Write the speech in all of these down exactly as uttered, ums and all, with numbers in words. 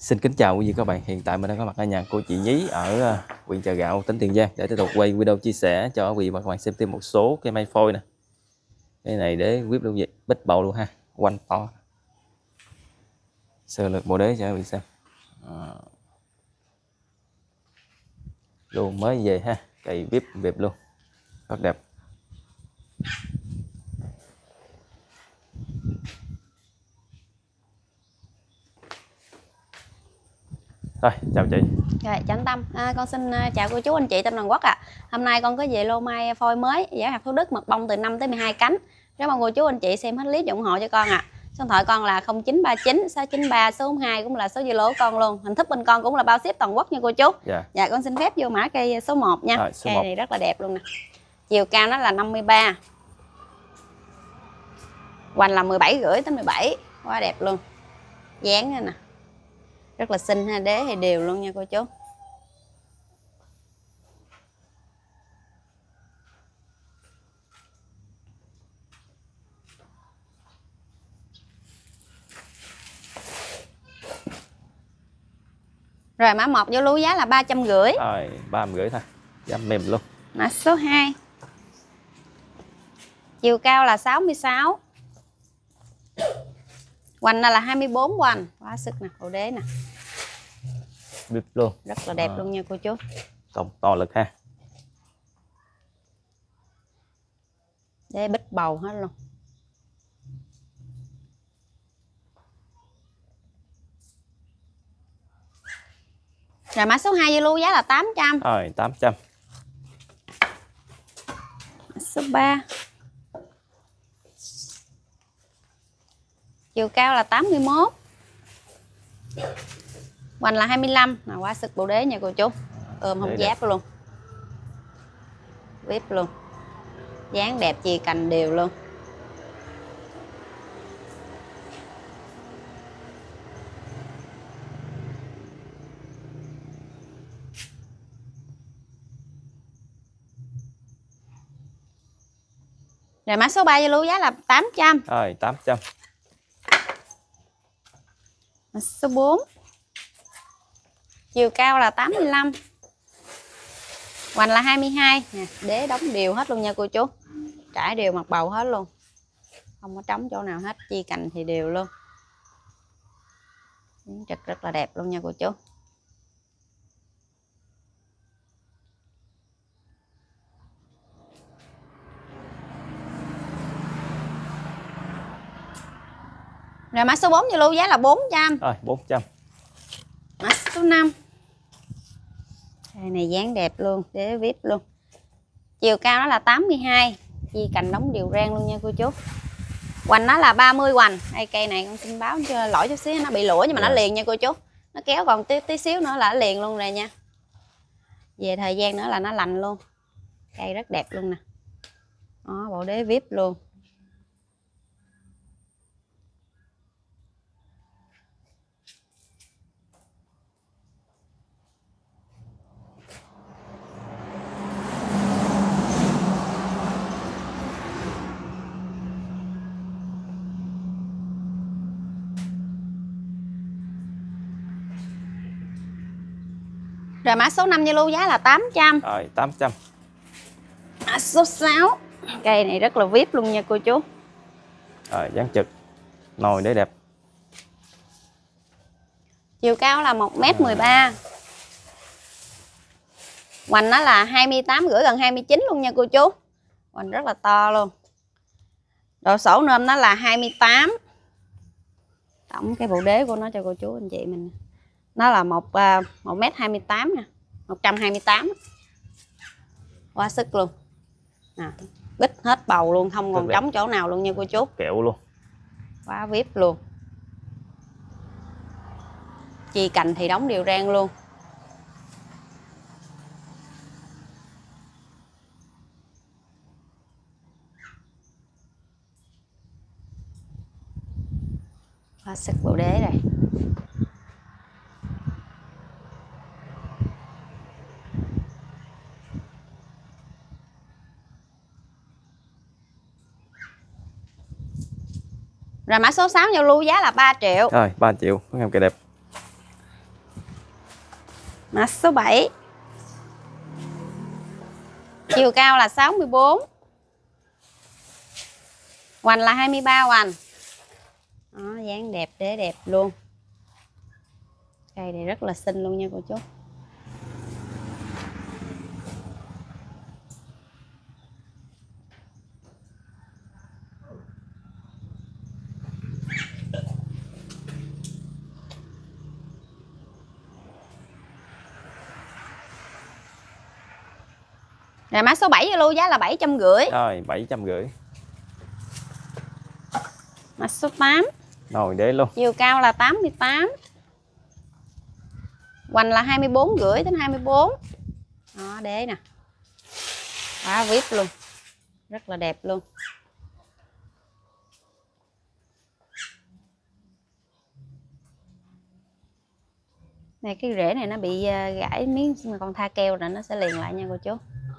Xin kính chào quý vị các bạn. Hiện tại mình đang có mặt ở nhà của chị Nhí ở huyện Chợ Gạo, tỉnh Tiền Giang để tiếp tục quay video chia sẻ cho quý vị và các bạn xem thêm một số cái máy phôi nè. Cái này để whip luôn vậy, bích bầu luôn ha, quanh to. Sơ lược bộ đế cho quý vị xem. À. Luôn mới về ha, cây whip đẹp luôn, rất đẹp. Rồi, chào chị. Rồi, chào anh Tâm. À, con xin uh, chào cô chú anh chị Tâm Toàn Quốc ạ. À. Hôm nay con có về lô mai phôi mới, giá hạt Thủ Đức, mật bông từ năm tới mười hai cánh. Rất mong cô chú anh chị xem hết clip ủng hộ cho con ạ. À. Số điện thoại con là không chín ba chín sáu chín ba số hai, cũng là số Zalo của con luôn. Hình thức bên con cũng là bao ship toàn quốc nha cô chú. Dạ. Dạ, con xin phép vô mã cây số một nha. Rồi, số cây một. này rất là đẹp luôn nè. Chiều cao nó là năm mươi ba. Hoành là mười bảy rưỡi tới mười bảy. Quá đẹp luôn. Dáng nè. Rất là xinh ha, đế thì đều luôn nha cô chú. Rồi mã một vô lúa giá là ba trăm rưỡi. Rồi, ba trăm rưỡi thôi. Giá mềm luôn. Mã số hai. Chiều cao là sáu mươi sáu. Hoành là hai mươi bốn hoành. Quá sức nè, cổ đế nè. Bịp luôn. Rất là đẹp à. luôn nha cô chú. Còng to lực ha. Đế bích bầu hết luôn. Rồi mã số hai vô lúa giá là tám trăm. Rồi, tám trăm. Mã số ba. Chiều cao là tám mươi mốt. Hoành là hai mươi lăm. Nào, quá sức bộ đế nha cô chú. Ôm không giáp luôn. Vip luôn. Dáng đẹp, chì cành đều luôn. Rồi mã số ba vô lúa giá là tám trăm. Rồi, tám trăm. Mã số bốn. Chiều cao là tám mươi lăm. Hoành là hai mươi hai. Nè, đế đóng đều hết luôn nha cô chú. Trải đều mặt bầu hết luôn. Không có trống chỗ nào hết, chi cành thì đều luôn. Trực rất là đẹp luôn nha cô chú. Rồi mã số bốn vô lúa giá là bốn trăm. Rồi, bốn trăm. Mã số năm. Đây này, dáng đẹp luôn, đế vip luôn. Chiều cao nó là tám mươi hai. Chi cành đóng đều rang luôn nha cô chú. Hoành nó là ba mươi hoành. Đây, cây này con xin báo cho lỗi chút xíu, nó bị lũa nhưng mà yeah. Nó liền nha cô chú. Nó kéo còn tí, tí xíu nữa là nó liền luôn rồi nha. Về thời gian nữa là nó lành luôn. Cây rất đẹp luôn nè. Đó, bộ đế vip luôn. Rồi mã số năm vô lúa giá là tám trăm. Rồi, tám trăm. Mã số sáu. Cây này rất là vip luôn nha cô chú. Rồi, dáng trực. Nồi đế đẹp. Chiều cao là một mét mười ba. Hoành nó là hai mươi tám rưỡi, gần hai mươi chín luôn nha cô chú. Hoành rất là to luôn. Độ sổ nôm nó là hai mươi tám. Tổng cái bộ đế của nó cho cô chú anh chị mình. Nó là một một mét hai mươi tám nha, một trăm hai mươi tám. Quá sức luôn. À, bích hết bầu luôn, không còn trống chỗ nào luôn nha cô chú. Kẹo luôn. Quá vip luôn. Chi cành thì đóng đều rang luôn. Quá sức bộ đế rồi. Rồi mã số sáu giao lưu giá là ba triệu. Rồi, ba triệu, có em cây đẹp. Mã số bảy. Chiều cao là sáu mươi bốn. Hoành là hai mươi ba hoành. Đó, dáng đẹp đế đẹp luôn. Cây này rất là xinh luôn nha cô chú. Rồi mã số bảy cho luôn, giá là bảy trăm rưỡi. Rồi bảy trăm rưỡi. Mã số tám. Rồi đế luôn. Chiều cao là tám mươi tám. Hoành là hai mươi bốn rưỡi đến hai mươi bốn. Đó, đế nè. Quá vip luôn. Rất là đẹp luôn. Này cái rễ này nó bị gãy miếng mà con tha keo rồi nó sẽ liền lại nha cô chú.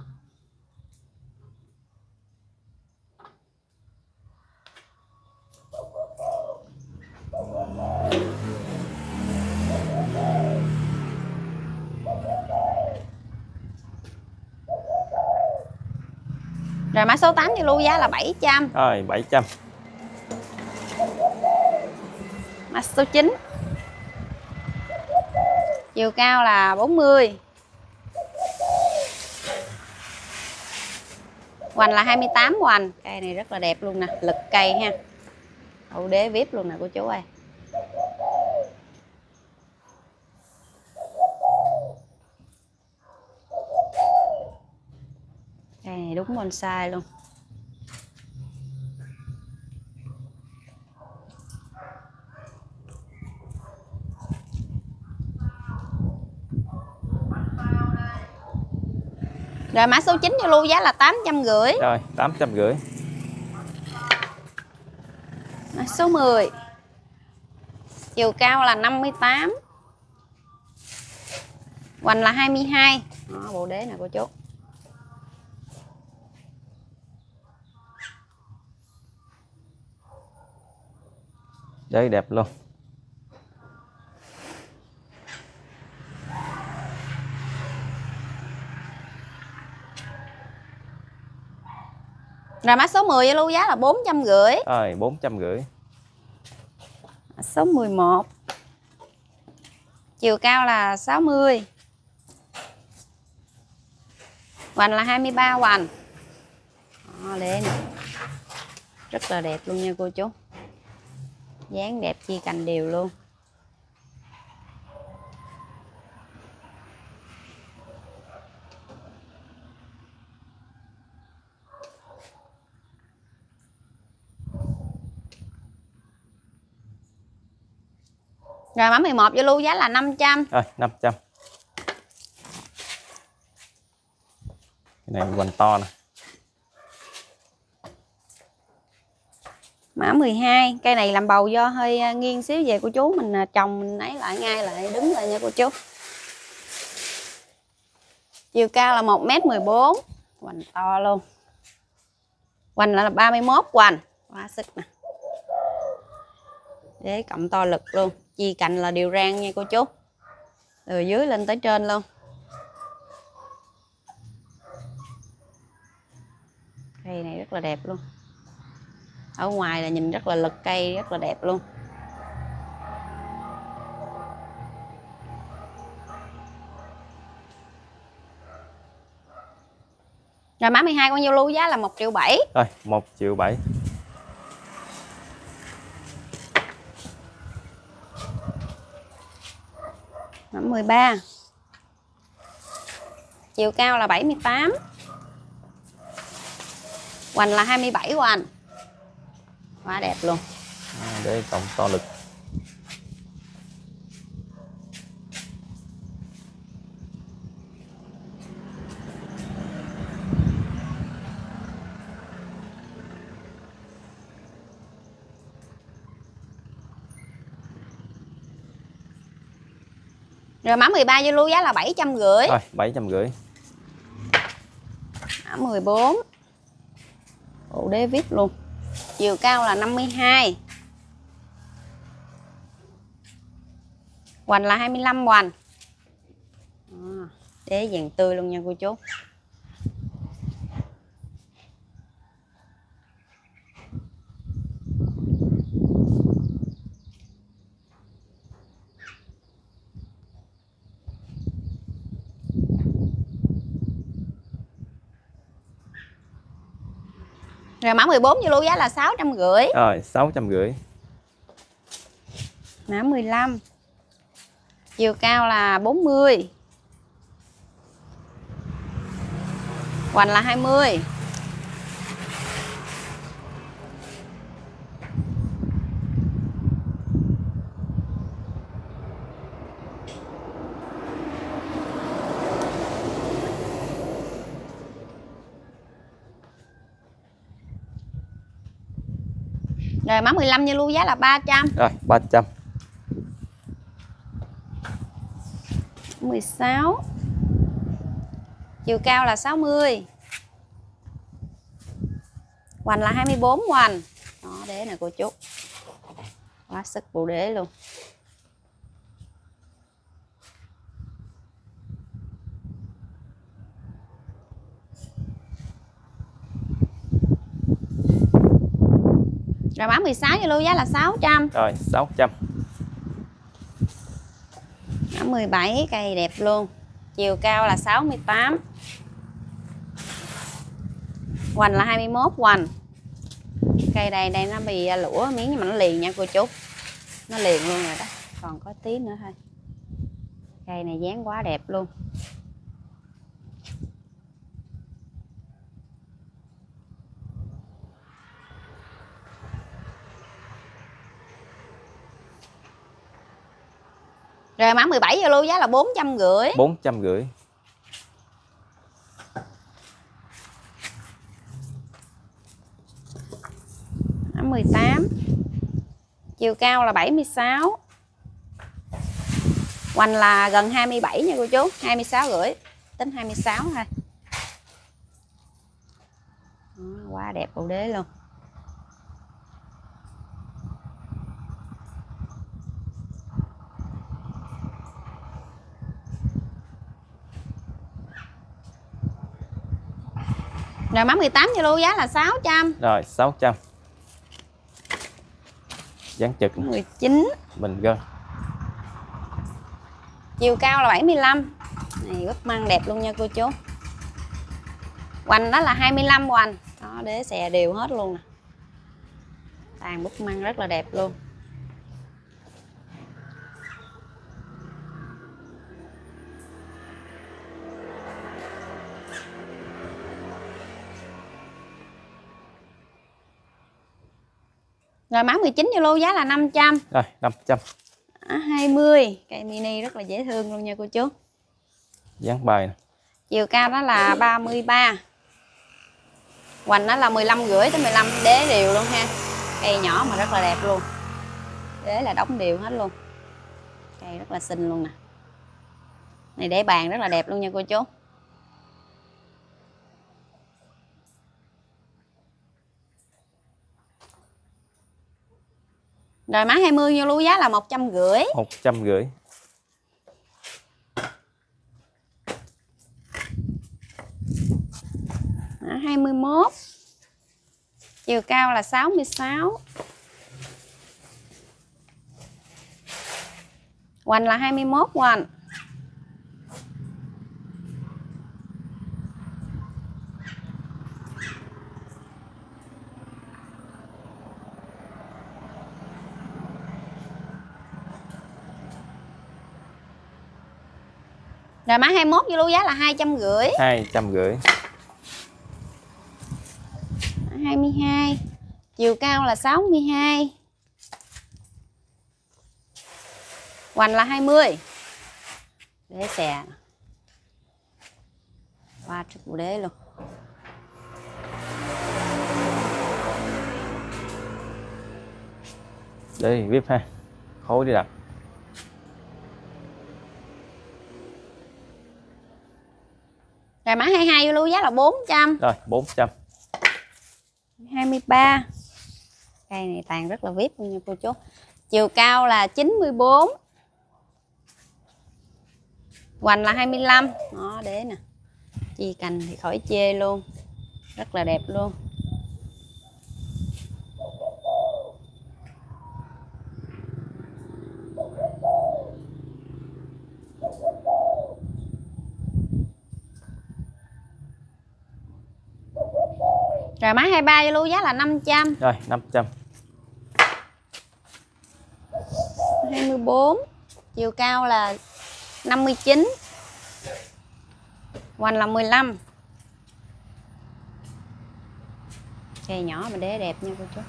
Rồi mã số tám cho lưu giá là bảy trăm. Rồi bảy trăm. Mã số chín. Chiều cao là bốn mươi. Hoành là hai mươi tám hoành. Cây này rất là đẹp luôn nè, lực cây ha. Hậu đế vip luôn nè cô chú ơi. Cây này đúng bonsai luôn. Rồi mã số chín cho lưu giá là tám trăm rưỡi. Rồi tám trăm rưỡi. Mã số mười. Chiều cao là năm mươi tám. Hoành là hai mươi hai. Đó, bộ đế nè cô chú. Đế đẹp luôn. Rồi mã số mười lưu giá là bốn trăm rưỡi. Rồi bốn trăm rưỡi. Mã số mười một. Chiều cao là sáu mươi. Hoành là hai mươi ba hoành. Đó, đế nè. Rất là đẹp luôn nha cô chú. Dáng đẹp chia cành đều luôn. Rồi mã mười một cho lưu giá là năm trăm. Rồi năm trăm. Cái này hoành to nè. Mã mười hai, cây này làm bầu do hơi nghiêng xíu về cô chú, mình trồng mình ấy lại ngay lại đứng lại nha cô chú. Chiều cao là một mét mười bốn, hoành to luôn. Hoành là ba mươi mốt hoành, quá sức nè. Đế cộng to lực luôn, chi cạnh là đều rang nha cô chú. Từ dưới lên tới trên luôn. Cây này rất là đẹp luôn. Ở ngoài là nhìn rất là lực cây, rất là đẹp luôn. Rồi mã mười hai con nhiêu lưu giá là một triệu bảy. Rồi một triệu bảy. Mã mười ba. Chiều cao là bảy mươi tám. Hoành là hai mươi bảy hoành. Quá đẹp luôn. À, để cộng to lực. Rồi mã mười ba vô lưu giá là bảy trăm rưỡi. Rồi bảy trăm rưỡi. Mã mười bốn. Bộ đế vip luôn. Chiều cao là năm mươi hai. Hoành là hai mươi lăm hoành. Đế vàng tươi luôn nha cô chú. Rồi mã mười bốn vô luôn giá là sáu trăm rưỡi. Rồi sáu trăm rưỡi. Mã mười lăm chiều cao là bốn mươi, hoành là hai mươi. Rồi mã mười lăm như lưu giá là ba trăm. Rồi ba trăm. mười sáu chiều cao là sáu mươi, hoành là hai mươi bốn hoành. Đó, đế nè cô chú, quá sức bộ đế luôn. Rồi mã mười sáu như lưu giá là sáu trăm. Rồi sáu trăm. Mã mười bảy cây đẹp luôn, chiều cao là sáu mươi tám, hoành là hai mươi mốt hoành. Cây đây đây nó bị lũa miếng nhưng mà nó liền nha cô chú, nó liền luôn rồi đó, còn có tí nữa thôi. Cây này dáng quá đẹp luôn. Rồi mã mười bảy vô lưu giá là bốn trăm rưỡi. bốn trăm rưỡi. Mã mười tám chiều cao là bảy mươi sáu, hoành là gần hai mươi bảy nha cô chú, hai mươi sáu rưỡi, tính hai mươi sáu thôi. Đó, quá đẹp bộ đế luôn. Rồi mã mười tám vô lưu giá là sáu trăm. Rồi sáu trăm. Dán trực. mười chín Bình gân. chiều cao là bảy mươi lăm. Này búp măng đẹp luôn nha cô chú. Hoành đó là hai mươi lăm hoành. Đó, đế xè đều hết luôn nè. Tàn búp măng rất là đẹp luôn. Rồi mã mười chín vô lô giá là năm trăm. Rồi năm trăm. Mã hai mươi, cây mini rất là dễ thương luôn nha cô chú. Dán bài nè. Chiều cao đó là ba mươi ba. Hoành nó là mười lăm rưỡi tới mười lăm, đế đều luôn ha. Cây nhỏ mà rất là đẹp luôn. Đế là đóng đều hết luôn. Cây rất là xinh luôn nè. Này để bàn rất là đẹp luôn nha cô chú. Rồi mã hai mươi vô lưu giá là một trăm rưỡi. một trăm rưỡi. Mã hai mươi mốt. Chiều cao là sáu mươi sáu. Hoành là hai mươi mốt hoành. Rồi mã hai mươi mốt vô lưu giá là hai trăm rưỡi. hai trăm rưỡi. hai mươi hai. Chiều cao là sáu mươi hai. Hoành là hai mươi. Đế xè. Qua trực bộ đế luôn. Đây vip ha. Khối đi đặt. Rồi mã hai mươi hai vô lưu giá là bốn trăm. Rồi bốn trăm. hai mươi ba. Cây này tàn rất là vip luôn nha cô chú. Chiều cao là chín mươi bốn. Hoành là hai mươi lăm. Đó, đế nè. Chi cành thì khỏi chê luôn. Rất là đẹp luôn. Rồi mã hai mươi ba Zalo giá là năm trăm. Rồi năm trăm. hai mươi bốn. Chiều cao là năm mươi chín. Hoành là mười lăm. Cây nhỏ mà đế đẹp nha cô chú.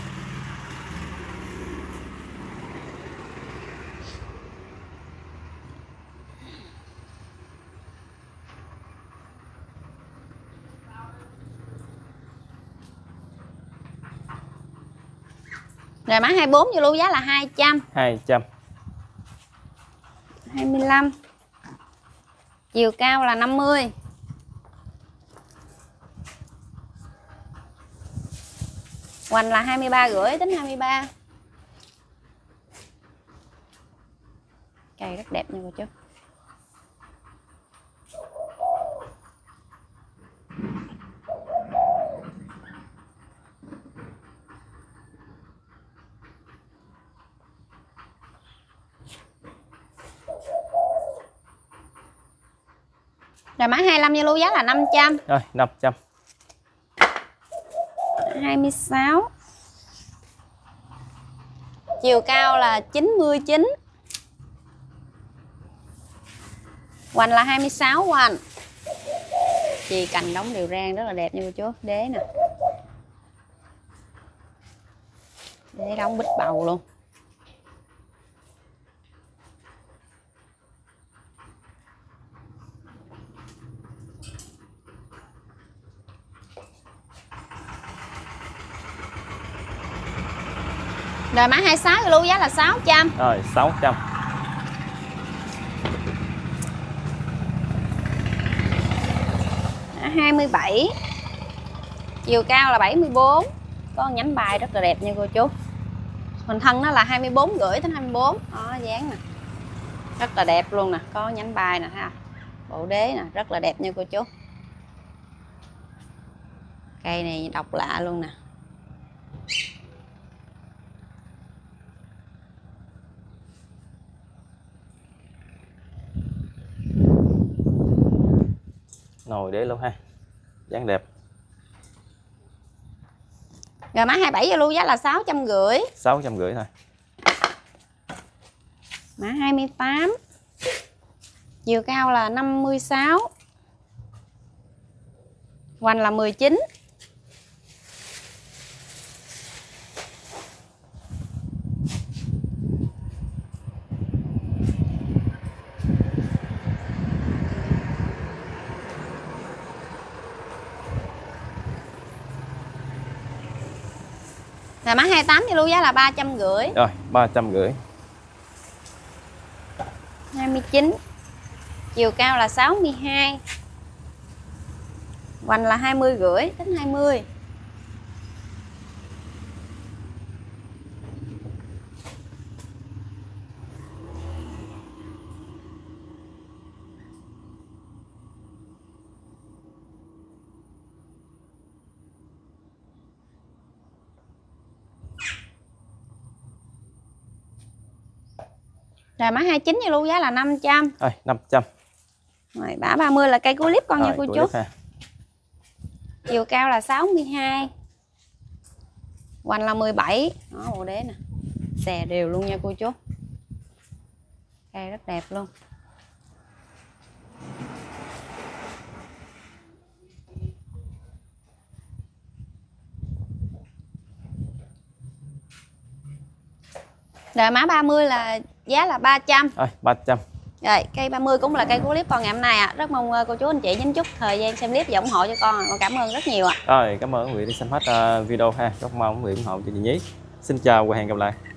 Rồi mã hai mươi bốn Zalo giá là hai trăm. hai trăm. hai mươi lăm. Chiều cao là năm mươi. Hoành là hai mươi ba rưỡi, tính hai mươi ba. Cây rất đẹp nha cô chú. Rồi mã hai mươi lăm Zalo giá là năm trăm. Rồi năm trăm. hai mươi sáu. Chiều cao là chín mươi chín. Hoành là hai mươi sáu hoành. Chì cành đóng đều rang rất là đẹp nha cô chú. Đế nè. Đế đóng bích bầu luôn. Rồi mã hai mươi sáu Zalo giá là sáu trăm. Rồi sáu trăm. hai mươi bảy. Chiều cao là bảy mươi bốn. Có nhánh bài rất là đẹp nha cô chú. Hình thân nó là hai mươi bốn rưỡi đến hai mươi bốn. Đó, dáng nè. Rất là đẹp luôn nè, có nhánh bài nè ha. Bộ đế nè, rất là đẹp nha cô chú. Cây này độc lạ luôn nè. Nồi đế luôn ha. Dáng đẹp. Rồi mã hai mươi bảy Zalo giá là sáu trăm rưỡi. sáu trăm rưỡi thôi. Mã hai mươi tám. Chiều cao là năm mươi sáu. Hoành là mười chín. Rồi mã hai mươi tám Zalo giá là ba trăm rưỡi. Rồi ba trăm rưỡi. hai mươi chín. Chiều cao là sáu mươi hai. Hoành là hai mươi rưỡi, tính hai mươi. Rồi mã hai mươi chín Zalo giá là năm trăm. Rồi năm trăm. Rồi mã ba mươi là cây clip con Rồi, nha cô chú. Chiều cao là sáu mươi hai. Hoành là mười bảy. Đó, bộ đế nè. Xè đều luôn nha cô chú. Cây rất đẹp luôn. Rồi mã ba mươi là giá là ba trăm. Rồi ba trăm. Rồi cây ba mươi cũng là cây của clip con ngày hôm nay ạ. À. Rất mong cô chú anh chị nhấn chút thời gian xem clip và ủng hộ cho con. Con cảm ơn rất nhiều ạ. À. Rồi cảm ơn quý vị đã xem hết uh, video ha. Rất mong quý vị ủng hộ cho chị Nhí. Xin chào và hẹn gặp lại.